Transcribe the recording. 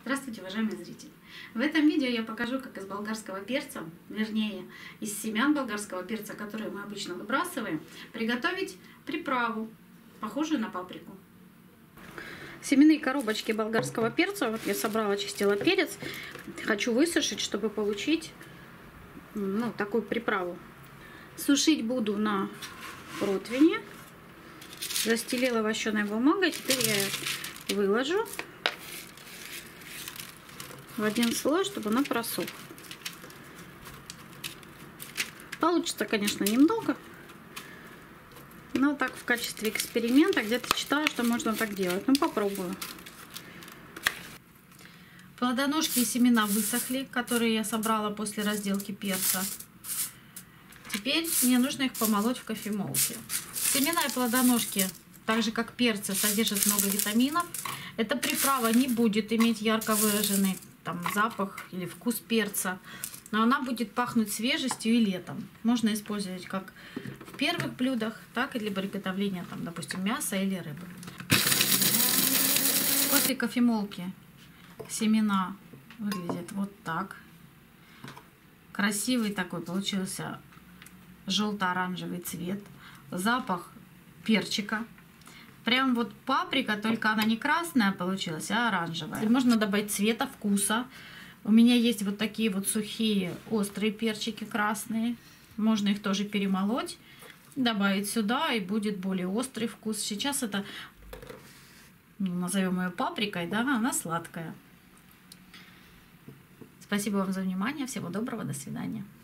Здравствуйте, уважаемые зрители! В этом видео я покажу, как из болгарского перца, вернее, из семян болгарского перца, которые мы обычно выбрасываем, приготовить приправу, похожую на паприку. Семенные коробочки болгарского перца, вот я собрала, очистила перец, хочу высушить, чтобы получить такую приправу. Сушить буду на противне, застелила вощеной бумагой, теперь я ее выложу в один слой, чтобы она просохла. Получится, конечно, немного, но так в качестве эксперимента, где-то читала, что можно так делать. Ну, попробую. Плодоножки и семена высохли, которые я собрала после разделки перца. Теперь мне нужно их помолоть в кофемолке. Семена и плодоножки, так же как перцы, содержат много витаминов. Эта приправа не будет иметь ярко выраженный запах или вкус перца, но она будет пахнуть свежестью и летом. Можно использовать как в первых блюдах, так и для приготовления, допустим, мяса или рыбы. После кофемолки семена выглядят вот так. Красивый такой получился желто-оранжевый цвет. Запах перчика. Прям вот паприка, только она не красная получилась, а оранжевая. И можно добавить цвета, вкуса. У меня есть вот такие вот сухие острые перчики красные. Можно их тоже перемолоть, добавить сюда, и будет более острый вкус. Сейчас это, назовем ее паприкой, да, она сладкая. Спасибо вам за внимание. Всего доброго, до свидания.